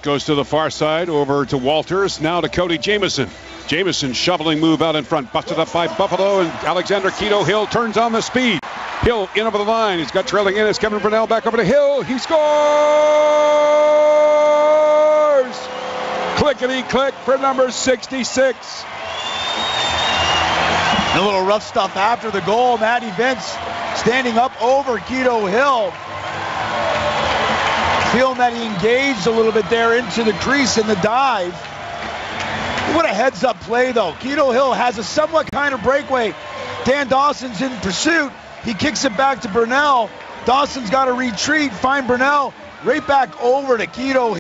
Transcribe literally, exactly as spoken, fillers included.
goes to the far side, over to Walters, now to Cody Jamieson. Jamieson shoveling move out in front, busted up by Buffalo, and Alexander Kedoh. Hill turns on the speed. Hill in over the line. He's got trailing in. It's Kevin Brownell back over to Hill. He scores! Clickety-click for number sixty-six. A little rough stuff after the goal. Matty Vince standing up over Kedoh Hill. Feeling that he engaged a little bit there into the crease in the dive. What a heads-up play, though. Kedoh Hill has a somewhat kind of breakaway. Dan Dawson's in pursuit. He kicks it back to Brownell. Dawson's got to retreat, find Brownell, right back over to Kedoh Hill.